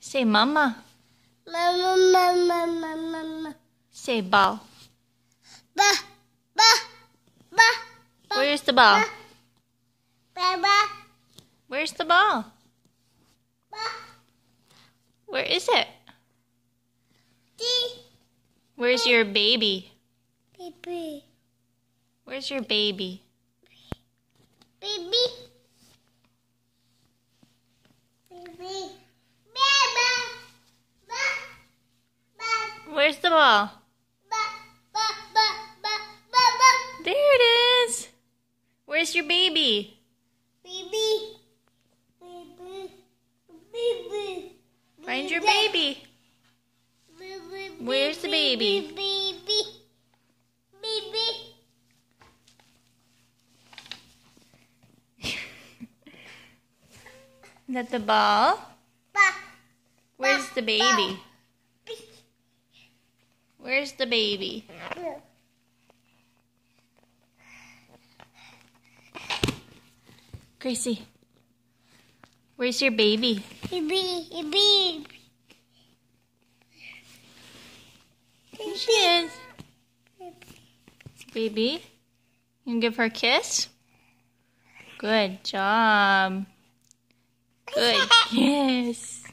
Say mama. Mama, mama, mama, mama. Say ball. Ba, ba, ba, ba. Where's the ball? Ba, ba, Where's the ball? ba. Where is it? Dee, Where's your baby? baby, Where's your baby? baby, baby. Ba, ba, ba, ba, Where's the ball? ba, ba, ba, ba, ba, ba. There it is. Where's your baby? Baby, baby, baby. Find your baby. Baby, Where's the baby? Baby, baby. Is that the ball? Ba, Where's the baby? Where's the baby? ba. Gracie, where's your baby? Baby, baby. There she is. Baby, you can give her a kiss? Good job. Good. Yes.